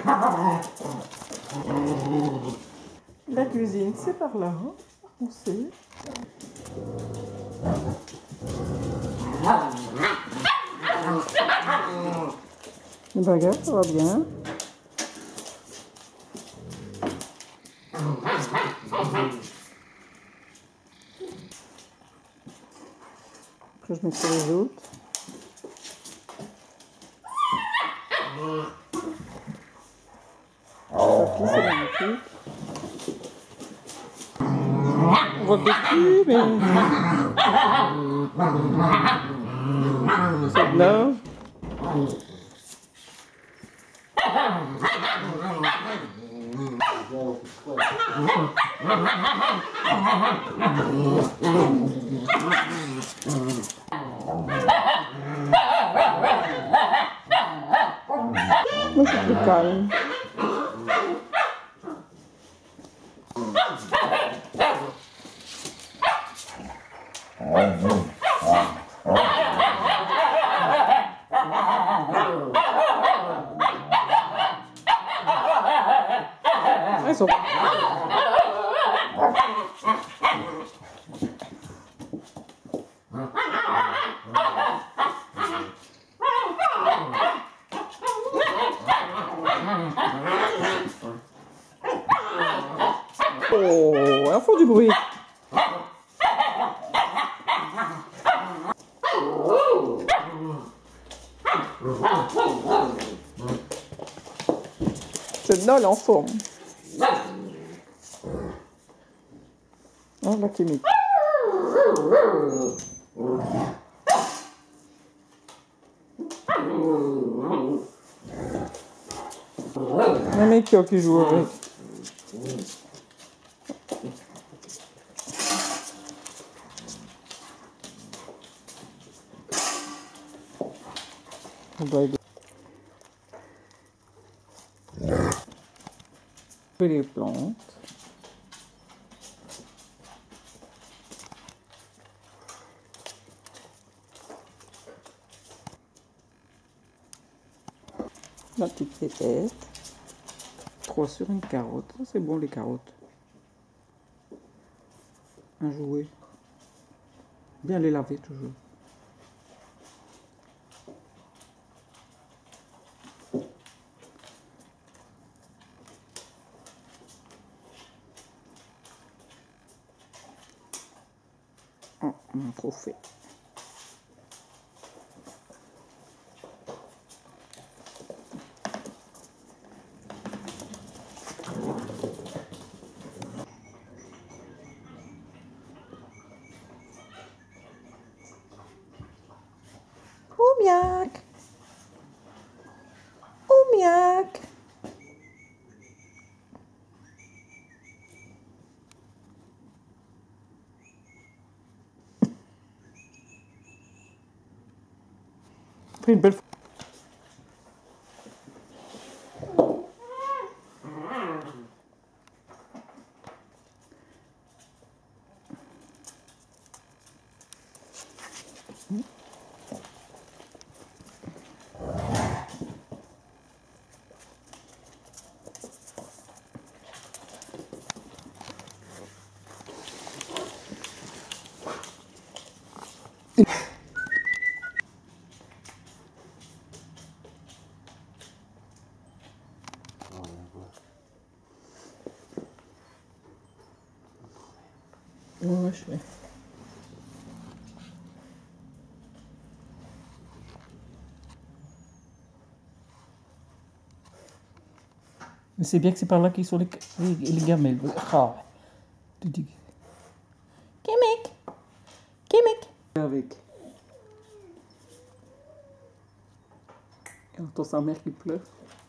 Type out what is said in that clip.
La cuisine, c'est par là, hein? On sait. Le bagarre, ça va bien. Après, je mettrai les autres. Papy, c'est magnifique. On voit que des petits, mais... c'est de là. Moi, c'est plus calme. Elles sont... Oh, elles font du bruit. C'est Nol en forme. Oh, la chimique. Un mec qui joue avec. On doit aider. Les plantes. La petite pépette. 3 sur une carotte. C'est bon les carottes. Un jouet. Bien les laver toujours. Oh, on a trop fait. Oumiak. Oumiak. Pris une belle fois. Ouais, je fais. Mais c'est bien que c'est par là qu'ils sont les gamelles. Ah, tu dis. Kémek. Kémek. Avec. Et on entend sa mère qui pleure.